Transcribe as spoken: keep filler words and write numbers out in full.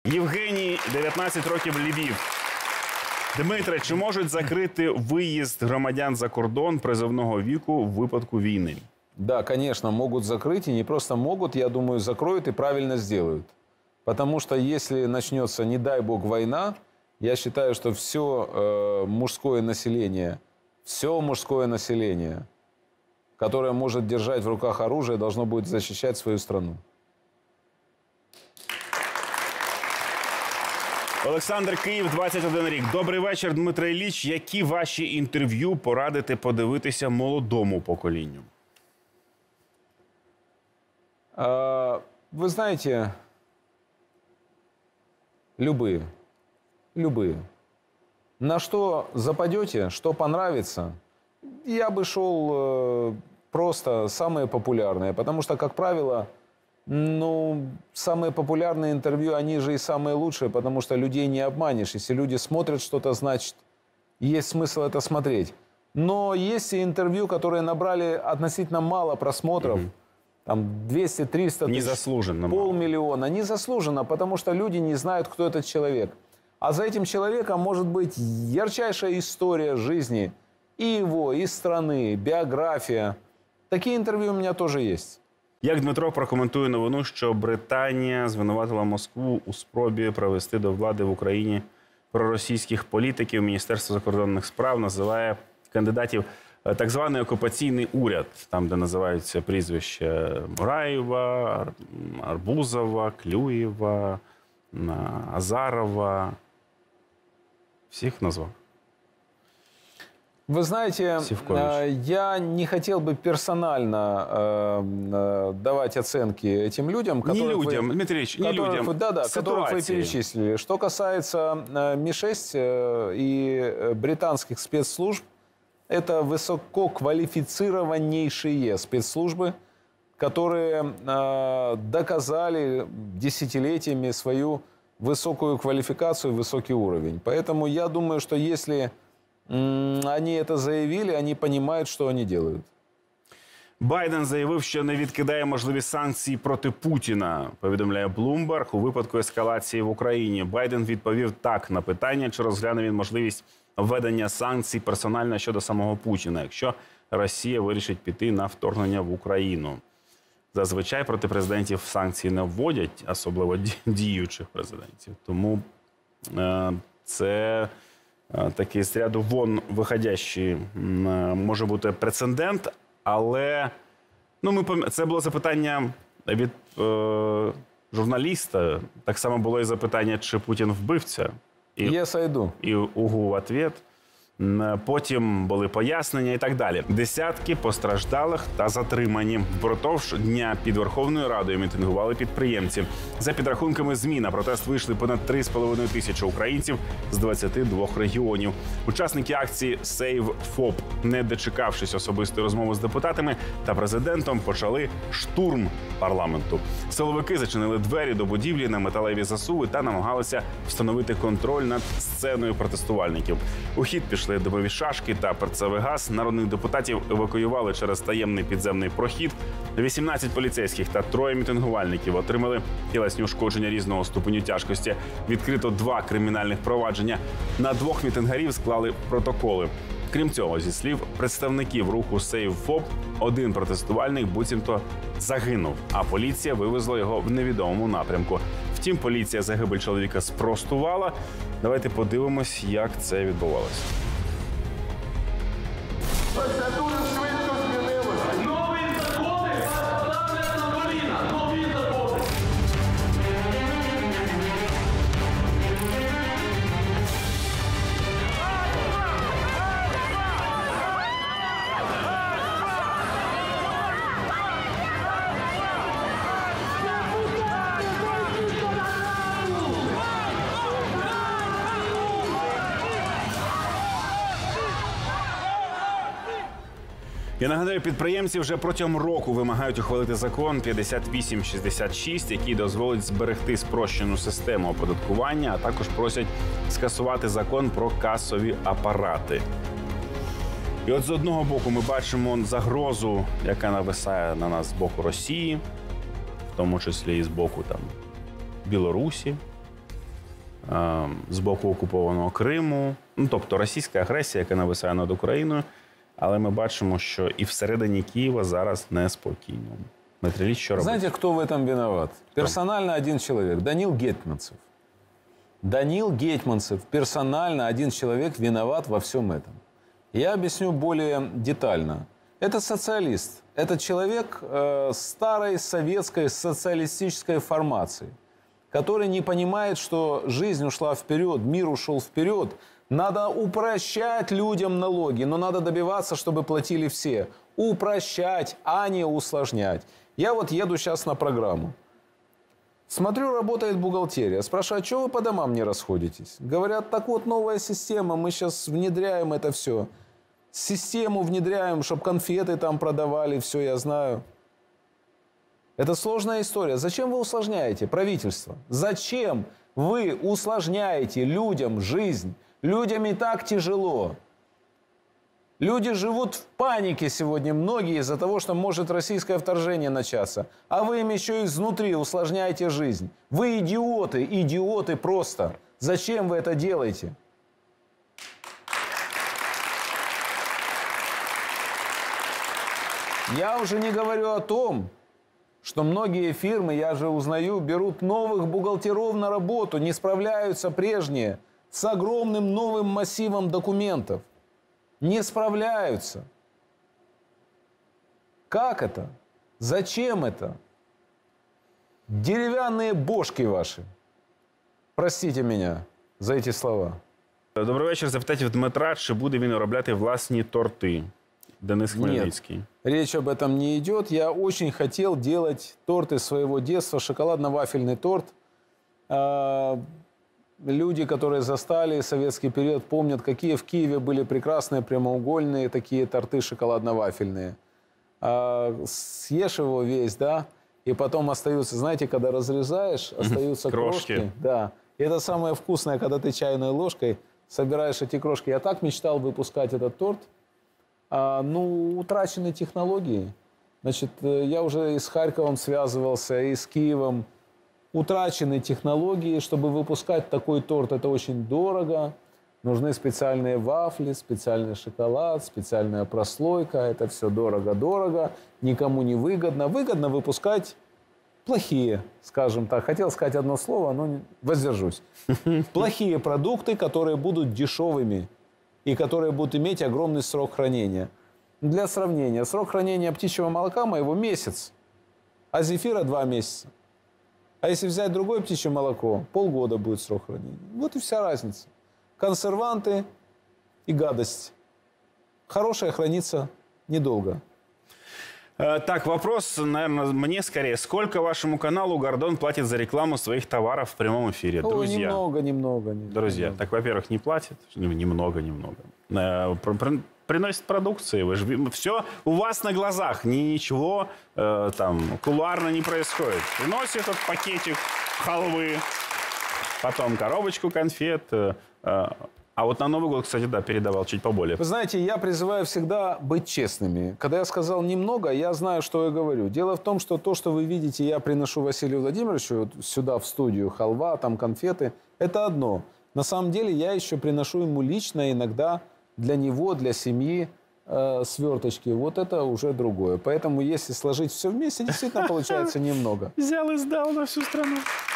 Євгеній, дев'ятнадцять років, Львів. Дмитре, чи можуть закрити виїзд громадян за кордон призовного віку в випадку війни? Да, конечно, могут закрыть, и не просто могут, я думаю, закроют и правильно сделают. Потому что если начнется, не дай бог, война, я считаю, что все э, мужское население, все мужское население, которое может держать в руках оружие, должно будет защищать свою страну. Олександр, Київ, двадцять один рік. Добрий вечір, Дмитро Ілліч. Які ваші інтерв'ю порадите подивитися молодому поколінню? А, вы знаете, любые. Любые. На что западете, что понравится, я бы шел э, просто самые популярные. Потому что, как правило, ну, самые популярные интервью, они же и самые лучшие, потому что людей не обманешь. Если люди смотрят что-то, значит, есть смысл это смотреть. Но есть и интервью, которые набрали относительно мало просмотров, mm-hmm. там двести-триста тысяч, Незаслуженно. полмиллиона. Незаслуженно, потому что люди не знают, кто этот человек. А за этим человеком может быть ярчайшая история жизни и его, и страны, биография. Такие интервью у меня тоже есть. Як Дмитро прокоментує новину, що Британія звинуватила Москву у спробі привести до влади в Україні проросійських політиків? Міністерство закордонних справ називає кандидатів так званий окупаційний уряд, там, де називаються прізвища Мураєва, Арбузова, Клюєва, Азарова. Всіх назвав. Вы знаете, я не хотел бы персонально э, давать оценки этим людям, которые, не людям, вы, Дмитрий Ильич, не которых, людям, да, да, которых вы перечислили. Что касается Ми шесть и британских спецслужб, это высококвалифицированнейшие спецслужбы, которые э, доказали десятилетиями свою высокую квалификацию, высокий уровень. Поэтому я думаю, что если они это заявили, они понимают, что они делают. Байден заявив, що не відкидає можливі санкції проти Путіна, повідомляє Bloomberg, у випадку ескалації в Україні. Байден відповів так на питання, чи розгляне він можливість введення санкцій персонально щодо самого Путіна, якщо Росія вирішить піти на вторгнення в Україну. Зазвичай проти президентів санкції не вводять, особливо діючих президентів. Тому е це е такий з ряду вон виходящий е може бути прецедент, але ну, ми, це було запитання від е журналіста. Так само було і запитання, чи Путін вбивця. І, yes, I do. І угу, відповідь. Потім були пояснення і так далі. Десятки постраждалих та затримані. Впродовж дня під Верховною Радою мітингували підприємці. За підрахунками ЗМІ, на протест вийшли понад три з половиною тисячі українців з двадцяти двох регіонів. Учасники акції Save ФОП, не дочекавшись особистої розмови з депутатами та президентом, почали штурм парламенту. Силовики зачинили двері до будівлі на металеві засуви та намагалися встановити контроль над сценою протестувальників. У хід пішли димові шашки та перцевий газ. Народних депутатів евакуювали через таємний підземний прохід. вісімнадцять поліцейських та троє мітингувальників отримали тілесні ушкодження різного ступеню тяжкості. Відкрито два кримінальних провадження. На двох мітингарів склали протоколи. Крім цього, зі слів представників руху Save ФОП, один протестувальник буцімто загинув, а поліція вивезла його в невідомому напрямку. Втім, поліція загибель чоловіка спростувала. Давайте подивимось, як це відбувалося. Нові закони поставлять на коліна. Нові закони. Я нагадаю, підприємці вже протягом року вимагають ухвалити закон п'ятдесят вісім шістдесят шість, який дозволить зберегти спрощену систему оподаткування, а також просять скасувати закон про касові апарати. І от з одного боку ми бачимо загрозу, яка нависає на нас з боку Росії, в тому числі і з боку там Білорусі. е, з боку окупованого Криму, ну, тобто російська агресія, яка нависає над Україною. Але ми бачимо, що і всередині Києва зараз неспокійно. Дмитрий Ильич, що робить? Знаете, кто в этом виноват? Персонально один человек. Данил Гетманцев. Данил Гетманцев, персонально один человек виноват во всем этом. Я объясню более детально. Это социалист. Это человек э, старой советской социалистической формации, который не понимает, что жизнь ушла вперед, мир ушел вперед. Надо упрощать людям налоги, но надо добиваться, чтобы платили все. Упрощать, а не усложнять. Я вот еду сейчас на программу. Смотрю, работает бухгалтерия. Спрашиваю, а что вы по домам не расходитесь? Говорят, так вот новая система, мы сейчас внедряем это все. Систему внедряем, чтобы конфеты там продавали, все, я знаю. Это сложная история. Зачем вы усложняете, правительство? Зачем вы усложняете людям жизнь? Людям и так тяжело. Люди живут в панике сегодня, многие, из-за того, что может российское вторжение начаться. А вы им еще изнутри усложняете жизнь. Вы идиоты, идиоты просто. Зачем вы это делаете? Я уже не говорю о том, что многие фирмы, я же узнаю, берут новых бухгалтеров на работу, не справляются прежние с огромным новым массивом документов. Не справляются. Как это? Зачем это? Деревянные бошки ваши. Простите меня за эти слова. Добрий вечір. Запитайте в Дмитра, чи буде він виробляти власні торти. Денис Хмельницкий. Нет, речь об этом не идет. Я очень хотел делать торты своего детства, шоколадно-вафельный торт. Люди, которые застали советский период, помнят, какие в Киеве были прекрасные прямоугольные такие торты шоколадно-вафельные. Съешь его весь, да, и потом остаются, знаете, когда разрезаешь, остаются крошки. Крошки. Да. И это самое вкусное, когда ты чайной ложкой собираешь эти крошки. Я так мечтал выпускать этот торт. А, ну, утрачены технологии. Значит, я уже и с Харьковом связывался, и с Киевом. Утрачены технологии. Чтобы выпускать такой торт, это очень дорого. Нужны специальные вафли, специальный шоколад, специальная прослойка. Это все дорого-дорого, никому не выгодно. Выгодно выпускать плохие, скажем так. Хотел сказать одно слово, но воздержусь. Плохие продукты, которые будут дешевыми и которые будут иметь огромный срок хранения. Для сравнения, срок хранения птичьего молока моего месяц, а зефира два месяца. А если взять другое птичье молоко, полгода будет срок хранения. Вот и вся разница. Консерванты и гадость. Хорошее хранится недолго. Так, вопрос, наверное, мне скорее. Сколько вашему каналу Гордон платит за рекламу своих товаров в прямом эфире? О, Друзья. немного, немного. немного. Друзья, так, во-первых, не платит. Немного, немного. Приносит продукции. Вы же, все у вас на глазах. Ничего э, там кулуарно не происходит. Приносит этот пакетик халвы, потом коробочку конфет. Э, э, а вот на Новый год, кстати, да, передавал чуть поболее. Вы знаете, я призываю всегда быть честными. Когда я сказал немного, я знаю, что я говорю. Дело в том, что то, что вы видите, я приношу Василию Владимировичу сюда, в студию, халва, там конфеты, это одно. На самом деле я еще приношу ему лично иногда для него, для семьи э, сверточки. Вот это уже другое. Поэтому если сложить все вместе, действительно получается немного. Взял и сдал на всю страну.